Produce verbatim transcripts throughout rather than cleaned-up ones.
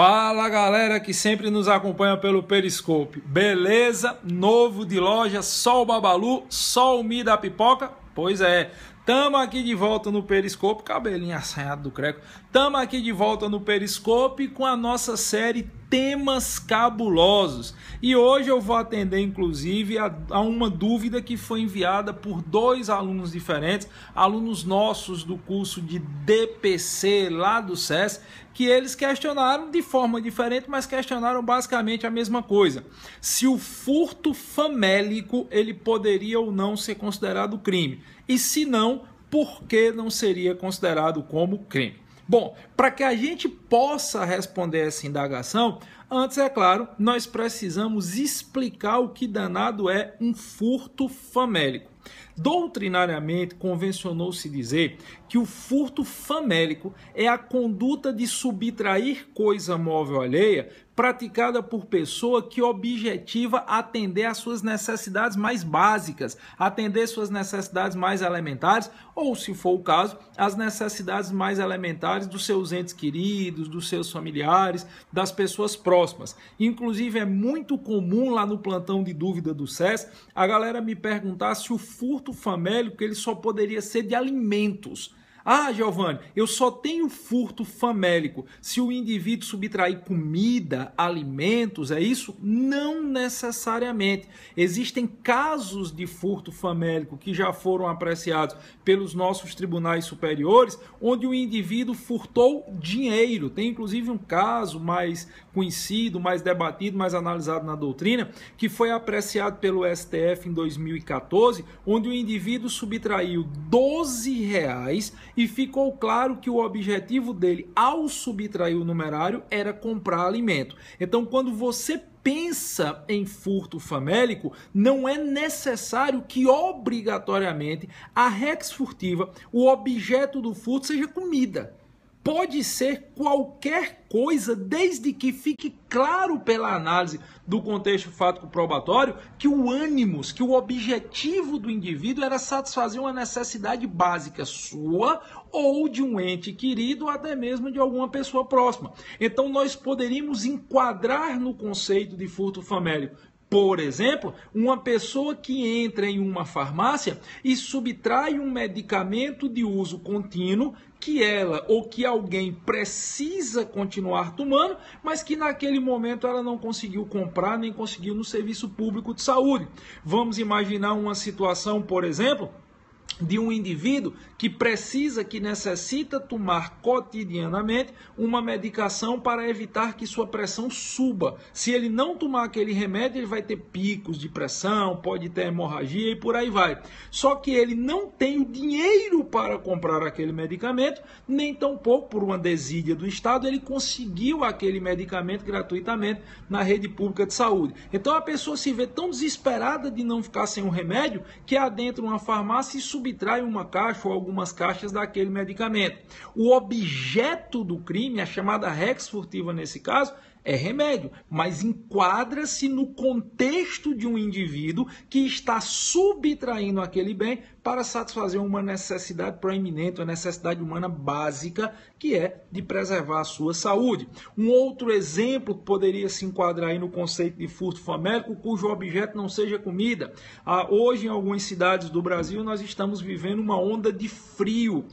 Fala galera que sempre nos acompanha pelo Periscope, beleza? Novo de loja, só o Babalu, só o Mi da Pipoca? Pois é, tamo aqui de volta no Periscope, cabelinho assanhado do Creco, tamo aqui de volta no Periscope com a nossa série Temas Cabulosos. E hoje eu vou atender inclusive a, a uma dúvida que foi enviada por dois alunos diferentes, alunos nossos do curso de D P C lá do SESC, que eles questionaram de forma diferente, mas questionaram basicamente a mesma coisa. Se o furto famélico ele poderia ou não ser considerado crime. E se não, por que não seria considerado como crime? Bom, para que a gente possa responder essa indagação, antes, é claro, nós precisamos explicar o que danado é um furto famélico. Doutrinariamente, convencionou-se dizer que o furto famélico é a conduta de subtrair coisa móvel alheia praticada por pessoa que objetiva atender às suas necessidades mais básicas, atender suas necessidades mais elementares, ou, se for o caso, as necessidades mais elementares dos seus entes queridos, dos seus familiares, das pessoas próximas. Inclusive, é muito comum lá no plantão de dúvida do SESC a galera me perguntar se o furto famélico ele só poderia ser de alimentos. Ah, Giovanni, eu só tenho furto famélico se o indivíduo subtrair comida, alimentos, é isso? Não necessariamente. Existem casos de furto famélico que já foram apreciados pelos nossos tribunais superiores, onde o indivíduo furtou dinheiro. Tem inclusive um caso mais conhecido, mais debatido, mais analisado na doutrina, que foi apreciado pelo S T F em dois mil e quatorze, onde o indivíduo subtraiu doze reais e ficou claro que o objetivo dele, ao subtrair o numerário, era comprar alimento. Então, quando você pensa em furto famélico, não é necessário que obrigatoriamente a rex furtiva, o objeto do furto, seja comida. Pode ser qualquer coisa, desde que fique claro pela análise do contexto fático probatório que o ânimos, que o objetivo do indivíduo era satisfazer uma necessidade básica sua ou de um ente querido ou até mesmo de alguma pessoa próxima. Então nós poderíamos enquadrar no conceito de furto famélico, por exemplo, uma pessoa que entra em uma farmácia e subtrai um medicamento de uso contínuo que ela ou que alguém precisa continuar tomando, mas que naquele momento ela não conseguiu comprar nem conseguiu no serviço público de saúde. Vamos imaginar uma situação, por exemplo, de um indivíduo que precisa, que necessita tomar cotidianamente uma medicação para evitar que sua pressão suba. Se ele não tomar aquele remédio, ele vai ter picos de pressão, pode ter hemorragia e por aí vai. Só que ele não tem o dinheiro para comprar aquele medicamento, nem tampouco, por uma desídia do Estado, ele conseguiu aquele medicamento gratuitamente na rede pública de saúde. Então a pessoa se vê tão desesperada de não ficar sem um remédio que adentra uma farmácia e subtrai uma caixa ou algumas caixas daquele medicamento. O objeto do crime, a chamada rex furtiva nesse caso, é remédio, mas enquadra-se no contexto de um indivíduo que está subtraindo aquele bem para satisfazer uma necessidade proeminente, uma necessidade humana básica, que é de preservar a sua saúde. Um outro exemplo que poderia se enquadrar aí no conceito de furto famélico, cujo objeto não seja comida. Ah, hoje, em algumas cidades do Brasil, nós estamos vivendo uma onda de frio.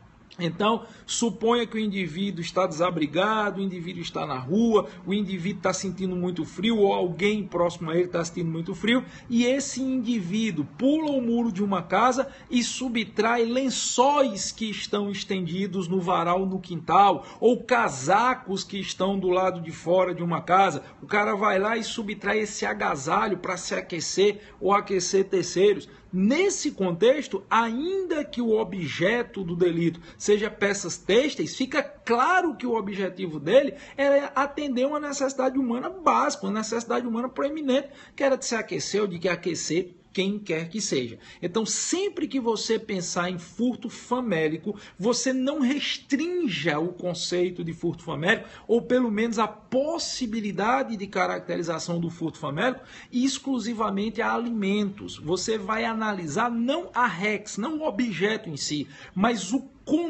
Então, suponha que o indivíduo está desabrigado, o indivíduo está na rua, o indivíduo está sentindo muito frio, ou alguém próximo a ele está sentindo muito frio, e esse indivíduo pula o muro de uma casa e subtrai lençóis que estão estendidos no varal no quintal, ou casacos que estão do lado de fora de uma casa. O cara vai lá e subtrai esse agasalho para se aquecer ou aquecer terceiros. Nesse contexto, ainda que o objeto do delito seja peças têxteis, fica claro que o objetivo dele era atender uma necessidade humana básica, uma necessidade humana proeminente, que era de se aquecer ou de que aquecer quem quer que seja. Então, sempre que você pensar em furto famélico, você não restrinja o conceito de furto famélico, ou pelo menos a possibilidade de caracterização do furto famélico, exclusivamente a alimentos. Você vai analisar não a rex, não o objeto em si, mas o contexto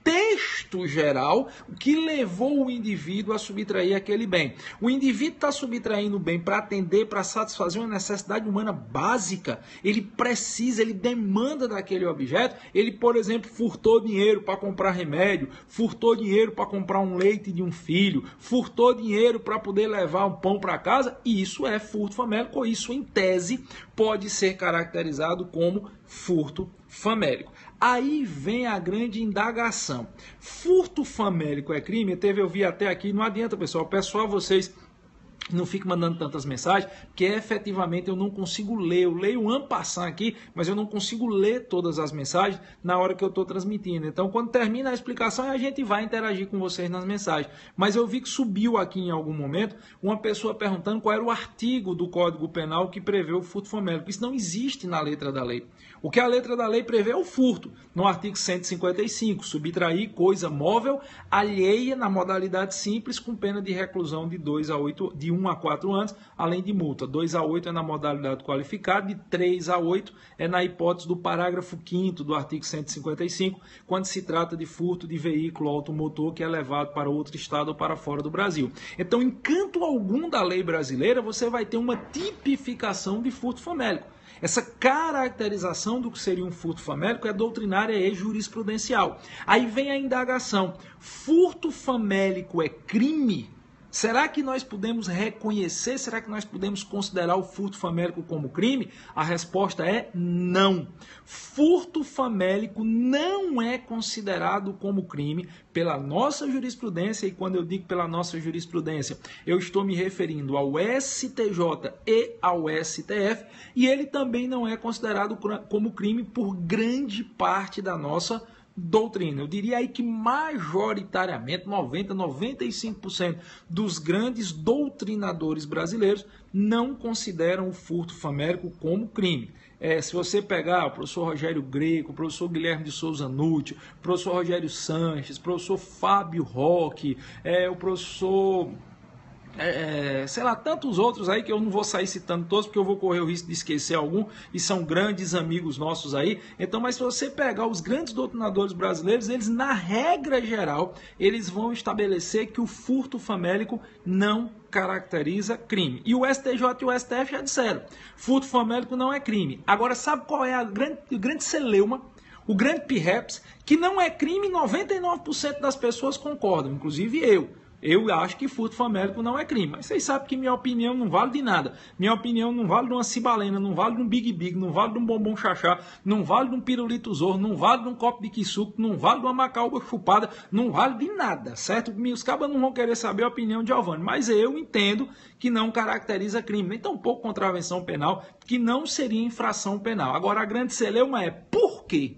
contexto geral que levou o indivíduo a subtrair aquele bem. O indivíduo está subtraindo o bem para atender, para satisfazer uma necessidade humana básica. Ele precisa, ele demanda daquele objeto. Ele, por exemplo, furtou dinheiro para comprar remédio, furtou dinheiro para comprar um leite de um filho, furtou dinheiro para poder levar um pão para casa, e isso é furto famélico, ou isso, em tese, pode ser caracterizado como furto famélico. Aí vem a grande indagação. Furto famélico é crime? Teve, eu vi até aqui, não adianta, pessoal, peço só a vocês não fique mandando tantas mensagens, porque efetivamente eu não consigo ler. Eu leio en passant aqui, mas eu não consigo ler todas as mensagens na hora que eu estou transmitindo. Então, quando termina a explicação, a gente vai interagir com vocês nas mensagens. Mas eu vi que subiu aqui em algum momento uma pessoa perguntando qual era o artigo do Código Penal que prevê o furto famélico. Isso não existe na letra da lei. O que a letra da lei prevê é o furto. No artigo cento e cinquenta e cinco, subtrair coisa móvel alheia na modalidade simples com pena de reclusão de dois a oito, de um a quatro anos, além de multa. dois a oito é na modalidade qualificada, de três a oito é na hipótese do parágrafo quinto do artigo cento e cinquenta e cinco, quando se trata de furto de veículo automotor que é levado para outro estado ou para fora do Brasil. Então, em canto algum da lei brasileira, você vai ter uma tipificação de furto famélico. Essa caracterização do que seria um furto famélico é doutrinária e jurisprudencial. Aí vem a indagação: furto famélico é crime? Será que nós podemos reconhecer, será que nós podemos considerar o furto famélico como crime? A resposta é não. Furto famélico não é considerado como crime pela nossa jurisprudência, e quando eu digo pela nossa jurisprudência, eu estou me referindo ao S T J e ao S T F, e ele também não é considerado como crime por grande parte da nossa doutrina. Eu diria aí que majoritariamente, noventa, noventa e cinco por cento dos grandes doutrinadores brasileiros não consideram o furto famélico como crime. É, se você pegar o professor Rogério Greco, o professor Guilherme de Souza Nutti, o professor Rogério Sanches, o professor Fábio Roque, é, o professor... É, sei lá, tantos outros aí que eu não vou sair citando todos, porque eu vou correr o risco de esquecer algum, e são grandes amigos nossos aí. Então, mas se você pegar os grandes doutrinadores brasileiros, eles, na regra geral, eles vão estabelecer que o furto famélico não caracteriza crime. E o S T J e o S T F já disseram, furto famélico não é crime. Agora, sabe qual é a grande, o grande celeuma? O grande pirreps, que não é crime, noventa e nove por cento das pessoas concordam, inclusive eu. Eu acho que furto famélico não é crime, mas vocês sabem que minha opinião não vale de nada. Minha opinião não vale de uma cibalena, não vale de um Big Big, não vale de um bombom chachá, não vale de um pirulito zorro, não vale de um copo de quisuco, não vale de uma macaúba chupada, não vale de nada, certo? Os cabas não vão querer saber a opinião de Giovanni, mas eu entendo que não caracteriza crime, nem tampouco contravenção penal, que não seria infração penal. Agora, a grande celeuma é por quê?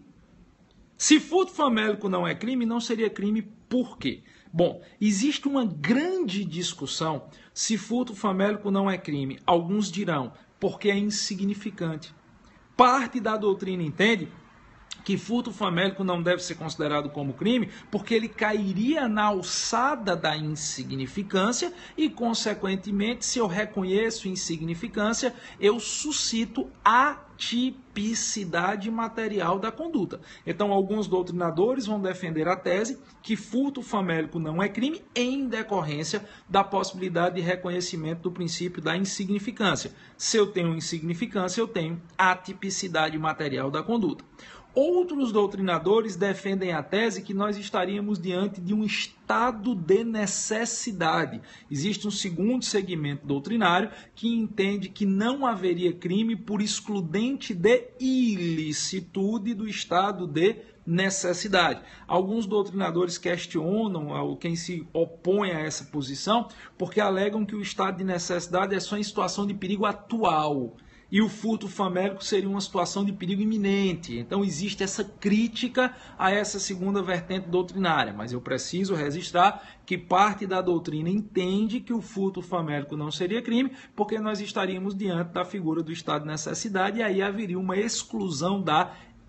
Se furto famélico não é crime, não seria crime por quê? Bom, existe uma grande discussão se furto famélico não é crime. Alguns dirão, porque é insignificante. Parte da doutrina entende que furto famélico não deve ser considerado como crime, porque ele cairia na alçada da insignificância e, consequentemente, se eu reconheço insignificância, eu suscito a tipicidade material da conduta. Então, alguns doutrinadores vão defender a tese que furto famélico não é crime em decorrência da possibilidade de reconhecimento do princípio da insignificância. Se eu tenho insignificância, eu tenho atipicidade material da conduta. Outros doutrinadores defendem a tese que nós estaríamos diante de um estado de necessidade. Existe um segundo segmento doutrinário que entende que não haveria crime por excludente de ilicitude do estado de necessidade. Alguns doutrinadores questionam quem se opõe a essa posição porque alegam que o estado de necessidade é só em situação de perigo atual. E o furto famélico seria uma situação de perigo iminente. Então existe essa crítica a essa segunda vertente doutrinária. Mas eu preciso registrar que parte da doutrina entende que o furto famélico não seria crime, porque nós estaríamos diante da figura do estado de necessidade e aí haveria uma exclusão da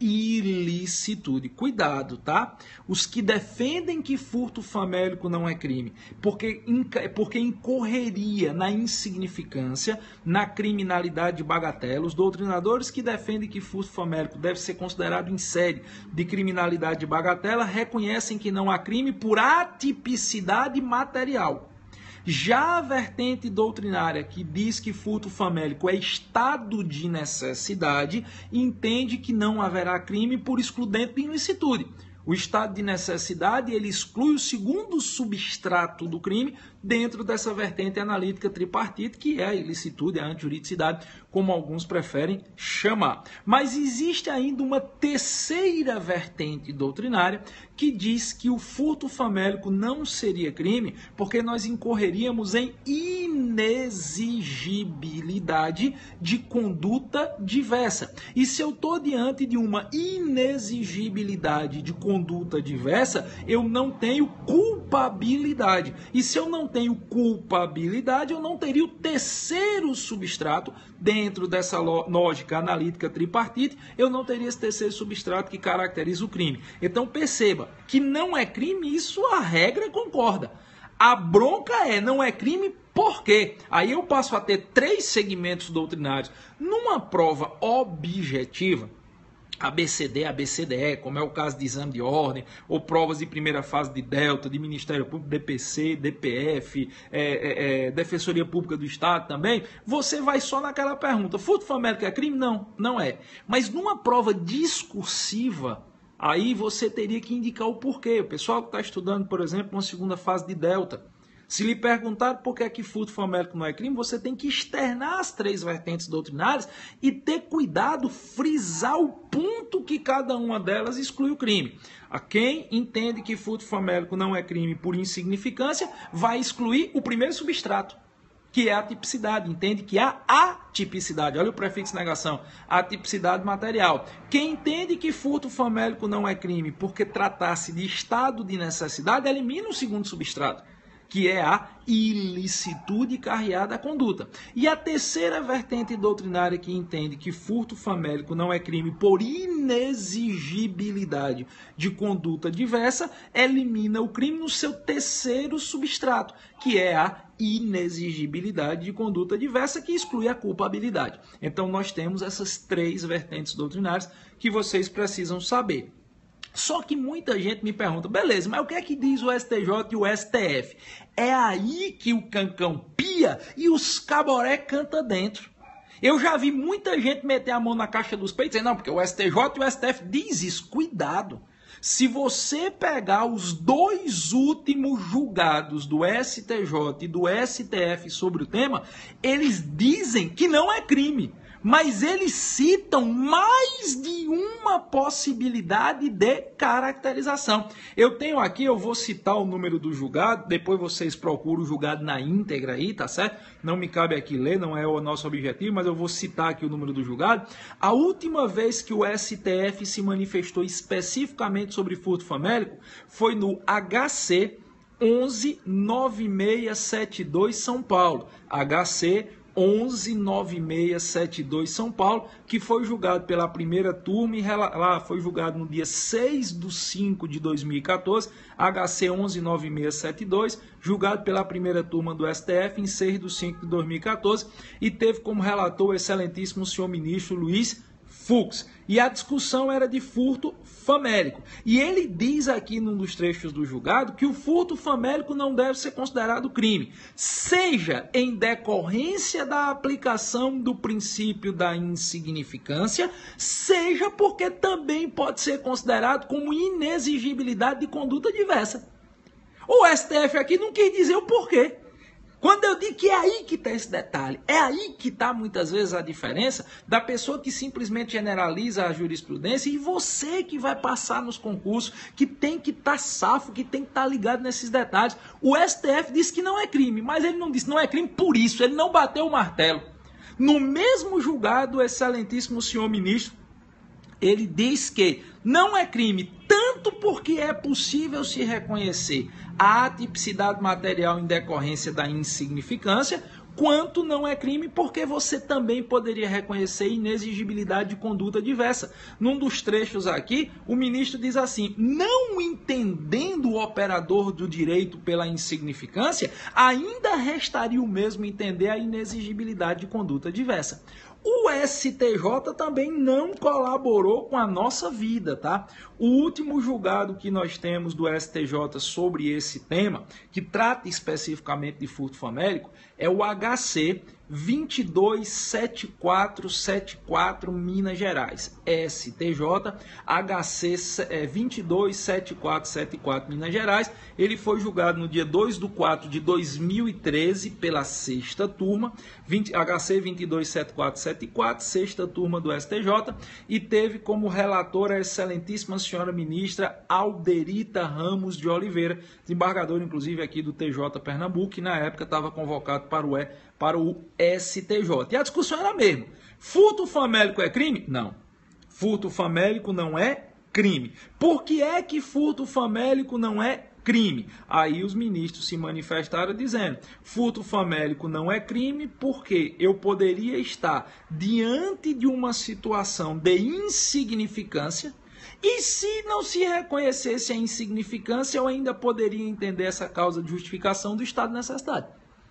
ilicitude. Cuidado, tá? Os que defendem que furto famélico não é crime, porque, porque incorreria na insignificância, na criminalidade de bagatela. Os doutrinadores que defendem que furto famélico deve ser considerado em série de criminalidade de bagatela reconhecem que não há crime por atipicidade material. Já a vertente doutrinária que diz que furto famélico é estado de necessidade, entende que não haverá crime por excludente de ilicitude. O estado de necessidade, ele exclui o segundo substrato do crime dentro dessa vertente analítica tripartite, que é a ilicitude, a antijuridicidade, como alguns preferem chamar. Mas existe ainda uma terceira vertente doutrinária que diz que o furto famélico não seria crime porque nós incorreríamos em inexigibilidade de conduta diversa. E se eu estou diante de uma inexigibilidade de conduta diversa, eu não tenho culpabilidade. E se eu não tenho culpabilidade, eu não teria o terceiro substrato dentro dessa lógica analítica tripartite, eu não teria esse terceiro substrato que caracteriza o crime. Então perceba que não é crime, isso a regra concorda. A bronca é, não é crime por quê? Aí eu passo a ter três segmentos doutrinários. Numa prova objetiva, A B C D, A B C D E, como é o caso de exame de ordem, ou provas de primeira fase de Delta, de Ministério Público, D P C, D P F, é, é, é, Defensoria Pública do Estado também, você vai só naquela pergunta, furto famélico é crime? Não, não é. Mas numa prova discursiva, aí você teria que indicar o porquê. O pessoal que está estudando, por exemplo, uma segunda fase de Delta, se lhe perguntar por que é que furto famélico não é crime, você tem que externar as três vertentes doutrinárias e ter cuidado, frisar o ponto que cada uma delas exclui o crime. A quem entende que furto famélico não é crime por insignificância, vai excluir o primeiro substrato, que é a tipicidade. Entende que há atipicidade, olha o prefixo negação, atipicidade material. Quem entende que furto famélico não é crime porque tratasse de estado de necessidade, elimina o segundo substrato, que é a ilicitude carreada à conduta. E a terceira vertente doutrinária que entende que furto famélico não é crime por inexigibilidade de conduta diversa, elimina o crime no seu terceiro substrato, que é a inexigibilidade de conduta diversa, que exclui a culpabilidade. Então nós temos essas três vertentes doutrinárias que vocês precisam saber. Só que muita gente me pergunta, beleza, mas o que é que diz o S T J e o S T F? É aí que o cancão pia e os caboré canta dentro. Eu já vi muita gente meter a mão na caixa dos peitos e dizer, não, porque o S T J e o S T F diz isso. Cuidado. Se você pegar os dois últimos julgados do S T J e do S T F sobre o tema, eles dizem que não é crime. Mas eles citam mais de uma possibilidade de caracterização. Eu tenho aqui, eu vou citar o número do julgado, depois vocês procuram o julgado na íntegra aí, tá certo? Não me cabe aqui ler, não é o nosso objetivo, mas eu vou citar aqui o número do julgado. A última vez que o S T F se manifestou especificamente sobre furto famélico foi no H C onze nove seis sete dois São Paulo. H C onze nove seis sete dois São Paulo, que foi julgado pela primeira turma e lá foi julgado no dia seis de cinco de dois mil e quatorze, H C onze nove seis sete dois, julgado pela primeira turma do S T F em seis de cinco de dois mil e quatorze, e teve como relator o excelentíssimo senhor ministro Luiz Fux. E a discussão era de furto famélico. E ele diz aqui num dos trechos do julgado que o furto famélico não deve ser considerado crime, seja em decorrência da aplicação do princípio da insignificância, seja porque também pode ser considerado como inexigibilidade de conduta diversa. O S T F aqui não quis dizer o porquê. Quando eu digo que é aí que está esse detalhe, é aí que está muitas vezes a diferença da pessoa que simplesmente generaliza a jurisprudência e você que vai passar nos concursos, que tem que estar tá safo, que tem que estar tá ligado nesses detalhes. O S T F disse que não é crime, mas ele não disse não é crime por isso, ele não bateu o martelo. No mesmo julgado, o excelentíssimo senhor ministro, ele diz que não é crime, tanto porque é possível se reconhecer a atipicidade material em decorrência da insignificância, quanto não é crime, porque você também poderia reconhecer inexigibilidade de conduta diversa. Num dos trechos aqui, o ministro diz assim: não entendendo o operador do direito pela insignificância, ainda restaria o mesmo entender a inexigibilidade de conduta diversa. O S T J também não colaborou com a nossa vida, tá? O último julgado que nós temos do S T J sobre esse tema, que trata especificamente de furto famélico, é o H C vinte e dois sete quatro sete quatro Minas Gerais. S T J H C vinte e dois sete quatro sete quatro Minas Gerais. Ele foi julgado no dia dois de quatro de dois mil e treze pela sexta turma, H C vinte e dois sete quatro sete quatro, sexta turma do S T J, e teve como relatora a excelentíssima senhora ministra Alderita Ramos de Oliveira, desembargadora inclusive aqui do T J Pernambuco, que na época estava convocado para o, para o S T J. E a discussão era a mesma. Furto famélico é crime? Não. Furto famélico não é crime. Por que é que furto famélico não é crime? Aí os ministros se manifestaram dizendo: furto famélico não é crime porque eu poderia estar diante de uma situação de insignificância, e se não se reconhecesse a insignificância, eu ainda poderia entender essa causa de justificação do estado de necessidade.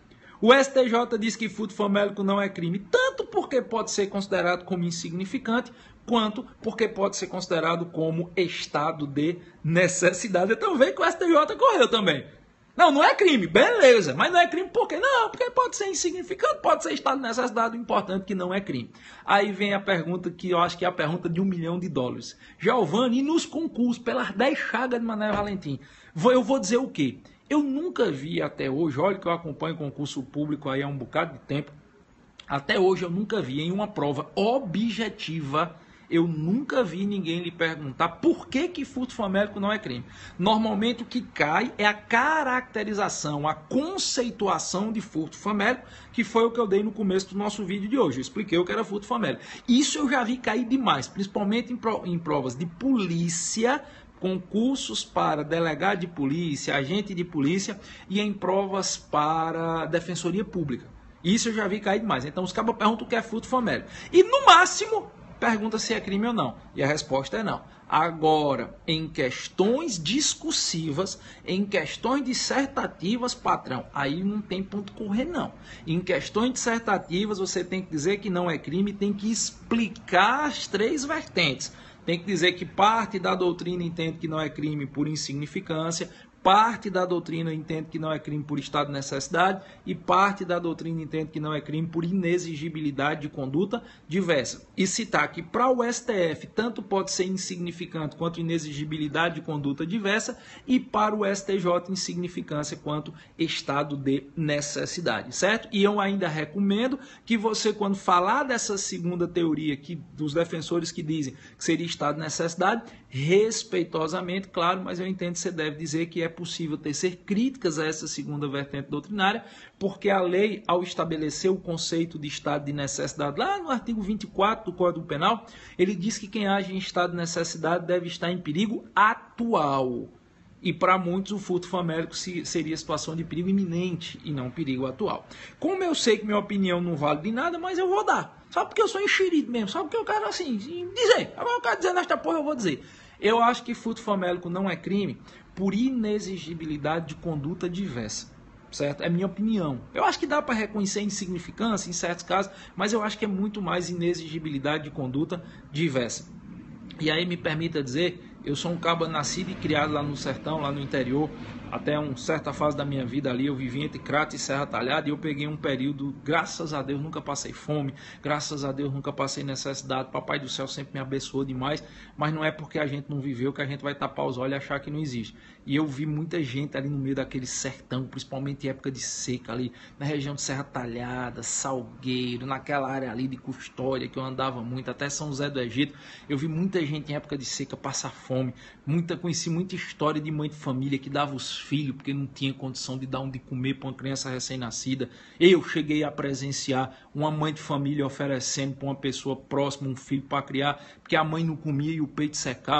O S T J diz que furto famélico não é crime, tanto porque pode ser considerado como insignificante, quanto porque pode ser considerado como estado de necessidade. Então vê que o S T J correu também. Não, não é crime, beleza, mas não é crime por quê? Não, porque pode ser insignificante, pode ser estado de necessidade, o importante é que não é crime. Aí vem a pergunta que eu acho que é a pergunta de um milhão de dólares. Giovanni, e nos concursos, pelas dez chagas de Mané Valentim, eu vou dizer o quê? Eu nunca vi até hoje, olha que eu acompanho concurso público aí há um bocado de tempo, até hoje eu nunca vi em uma prova objetiva, eu nunca vi ninguém lhe perguntar por que que furto famélico não é crime. Normalmente o que cai é a caracterização, a conceituação de furto famélico, que foi o que eu dei no começo do nosso vídeo de hoje. Eu expliquei o que era furto famélico. Isso eu já vi cair demais, principalmente em provas de polícia, concursos para delegado de polícia, agente de polícia e em provas para defensoria pública. Isso eu já vi cair demais. Então os cabos perguntam o que é furto famélico. E no máximo pergunta se é crime ou não. E a resposta é não. Agora, em questões discursivas, em questões dissertativas, patrão, aí não tem ponto correr, não. Em questões dissertativas, você tem que dizer que não é crime, tem que explicar as três vertentes. Tem que dizer que parte da doutrina entende que não é crime por insignificância, parte da doutrina entende que não é crime por estado de necessidade e parte da doutrina entende que não é crime por inexigibilidade de conduta diversa. E citar que para o S T F tanto pode ser insignificante quanto inexigibilidade de conduta diversa e para o S T J insignificância quanto estado de necessidade, certo? E eu ainda recomendo que você, quando falar dessa segunda teoria que, dos defensores que dizem que seria estado de necessidade, respeitosamente, claro, mas eu entendo que você deve dizer que é possível tecer críticas a essa segunda vertente doutrinária, porque a lei, ao estabelecer o conceito de estado de necessidade, lá no artigo vinte e quatro do Código Penal, ele diz que quem age em estado de necessidade deve estar em perigo atual. E para muitos o furto famélico seria situação de perigo iminente e não perigo atual. Como eu sei que minha opinião não vale de nada, mas eu vou dar. Só porque eu sou enxerido mesmo, só porque eu quero assim, dizer. Agora eu quero dizer nesta porra, eu vou dizer. Eu acho que furto famélico não é crime por inexigibilidade de conduta diversa, certo? É minha opinião. Eu acho que dá para reconhecer insignificância em certos casos, mas eu acho que é muito mais inexigibilidade de conduta diversa. E aí me permita dizer, eu sou um cabo nascido e criado lá no sertão, lá no interior. Até uma certa fase da minha vida ali, eu vivi entre Crato e Serra Talhada e eu peguei um período, graças a Deus, nunca passei fome, graças a Deus, nunca passei necessidade, Papai do Céu sempre me abençoou demais, mas não é porque a gente não viveu que a gente vai tapar os olhos e achar que não existe. E eu vi muita gente ali no meio daquele sertão, principalmente em época de seca ali, na região de Serra Talhada, Salgueiro, naquela área ali de Custódia, que eu andava muito, até São José do Egito, eu vi muita gente em época de seca passar fome, muita, conheci muita história de mãe de família que dava os filhos porque não tinha condição de dar um de comer para uma criança recém-nascida. Eu cheguei a presenciar uma mãe de família oferecendo para uma pessoa próxima um filho para criar, porque a mãe não comia e o peito secava.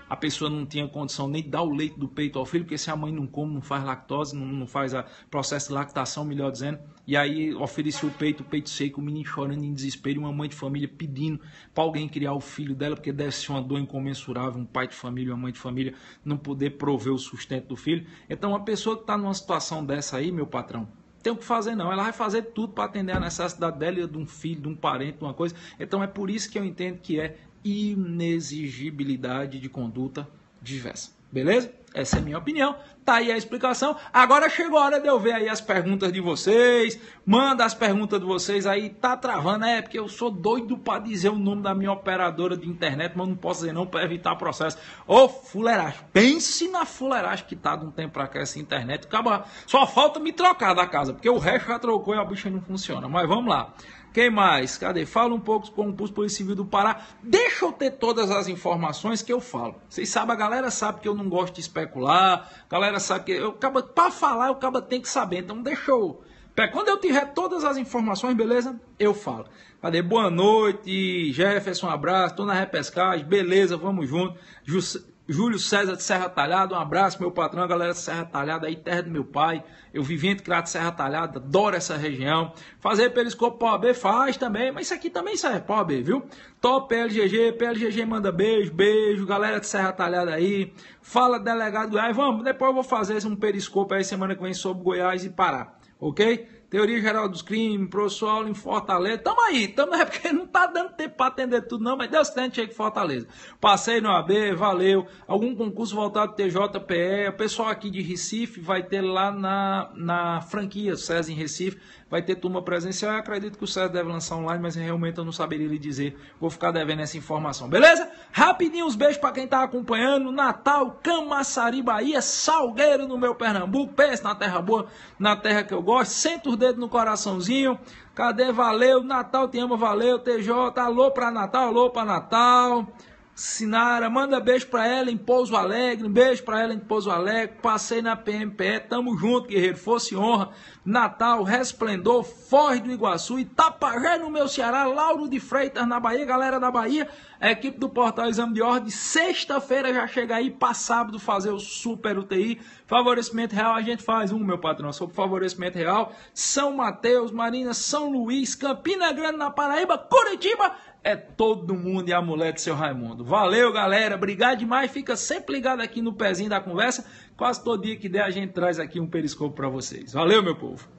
a pessoa não tinha condição nem de dar o leite do peito ao filho, porque se a mãe não come, não faz lactose, não, não faz o processo de lactação, melhor dizendo, e aí ofereceu o peito, o peito seco, o menino chorando em desespero, e uma mãe de família pedindo para alguém criar o filho dela, porque deve ser uma dor incomensurável, um pai de família, uma mãe de família, não poder prover o sustento do filho. Então, uma pessoa que está numa situação dessa aí, meu patrão, tem o que fazer não, ela vai fazer tudo para atender a necessidade dela, de um filho, de um parente, de uma coisa. Então, é por isso que eu entendo que é inexigibilidade de conduta diversa. Beleza? Essa é a minha opinião. Tá aí a explicação. Agora chegou a hora de eu ver aí as perguntas de vocês. Manda as perguntas de vocês aí. Tá travando, é porque eu sou doido para dizer o nome da minha operadora de internet, mas não posso dizer não para evitar processo. Ô, fuleiragem. Pense na fuleiragem que tá de um tempo para cá essa internet. Acaba... Só falta me trocar da casa, porque o resto já trocou e a bicha não funciona. Mas vamos lá. Quem mais? Cadê? Fala um pouco com o concurso Polícia Civil do Pará. Deixa eu ter todas as informações que eu falo. Vocês sabem, a galera sabe que eu não gosto de especular. A galera sabe que eu acabo para falar, eu acabo tem que saber. Então deixa eu. Quando eu tiver todas as informações, beleza? Eu falo. Cadê? Boa noite, Jefferson, um abraço. Tô na repescagem, beleza, vamos junto. Jus... Júlio César de Serra Talhada, um abraço, meu patrão, a galera de Serra Talhada, aí terra do meu pai. Eu vivi entre criado de Serra Talhada, adoro essa região. Fazer periscope para O A B faz também, mas isso aqui também serve para O A B, viu? Top P L G G, P L G G manda beijo, beijo, galera de Serra Talhada aí. Fala, delegado Goiás, vamos, depois eu vou fazer um periscope aí semana que vem sobre Goiás e Pará, ok? Teoria Geral dos Crimes, professor aula em Fortaleza. Tamo aí, tamo aí, porque não tá dando tempo para atender tudo não, mas Deus tem, chega em Fortaleza. Passei no O A B, valeu. Algum concurso voltado T J P E, o pessoal aqui de Recife vai ter lá na, na franquia César em Recife, vai ter turma presencial. Eu acredito que o César deve lançar online, mas realmente eu não saberia lhe dizer. Vou ficar devendo essa informação, beleza? Rapidinho os beijos para quem tá acompanhando. Natal, Camaçari, Bahia, Salgueiro no meu Pernambuco, pense na terra boa, na terra que eu gosto. Senta os dedos no coraçãozinho. Cadê? Valeu, Natal te ama, valeu, T J, alô pra Natal, alô pra Natal. Sinara, manda beijo pra ela em Pouso Alegre, um beijo pra ela em Pouso Alegre, passei na P M P E, tamo junto, guerreiro, fosse honra. Natal, Resplendor, Foz do Iguaçu, Itapajé no meu Ceará, Lauro de Freitas na Bahia, galera da Bahia, a equipe do Portal Exame de Ordem, sexta-feira já chega aí, para sábado fazer o Super U T I, favorecimento real a gente faz um, meu patrão, sobre favorecimento real, São Mateus, Marina, São Luís, Campina Grande na Paraíba, Curitiba, é todo mundo e a mulher do seu Raimundo. Valeu, galera. Obrigado demais. Fica sempre ligado aqui no pezinho da conversa. Quase todo dia que der a gente traz aqui um periscope para vocês. Valeu, meu povo.